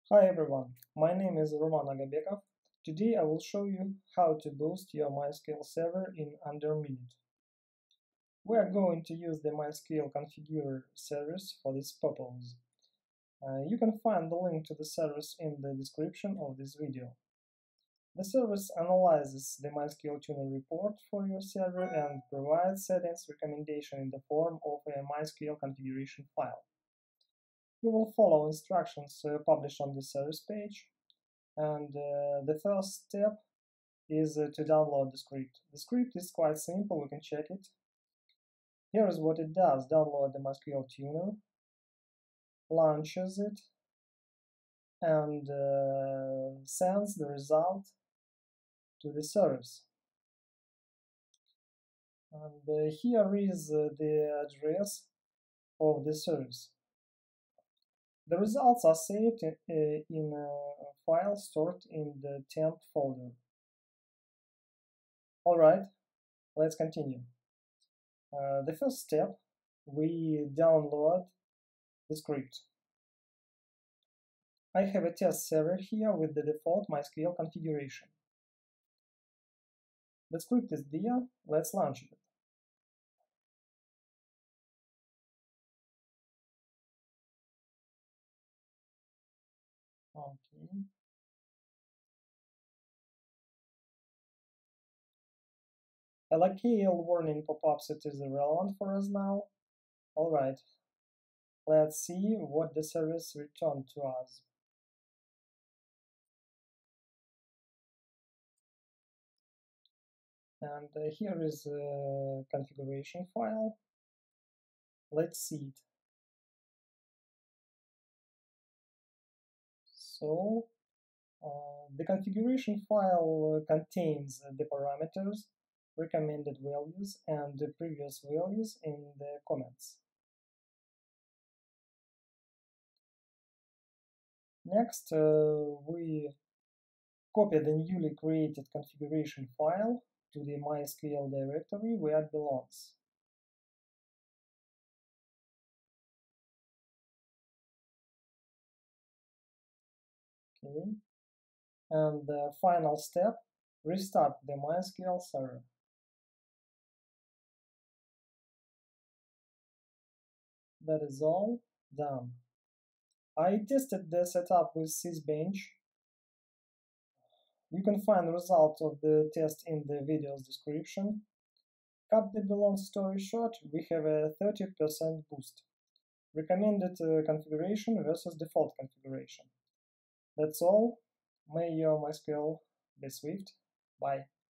Hi everyone, my name is Roman Agabekov. Today I will show you how to boost your MySQL server in under a minute. We are going to use the MySQLConfigurer service for this purpose. You can find the link to the service in the description of this video. The service analyzes the MySQLTuner report for your server and provides settings recommendation in the form of a MySQL configuration file. We will follow instructions published on the service page, and the first step is to download the script. The script is quite simple, we can check it. Here is what it does: download the MySQLTuner, launches it, and sends the result to the service. And here is the address of the service. The results are saved in a file stored in the temp folder. Alright, let's continue. The first step, we download the script. I have a test server here with the default MySQL configuration. The script is there, let's launch it. Okay. A locale warning pop-ups, it is irrelevant for us now. Alright, let's see what the service returned to us. And here is a configuration file. Let's see it. So, the configuration file contains the parameters, recommended values, and the previous values in the comments. Next, we copy the newly created configuration file to the MySQL directory where it belongs. Okay. And the final step, restart the MySQL server. That is all done. I tested the setup with Sysbench. You can find the result of the test in the video's description. Cut the long story short, we have a 30% boost. Recommended configuration versus default configuration. That's all. May your MySQL be swift. Bye.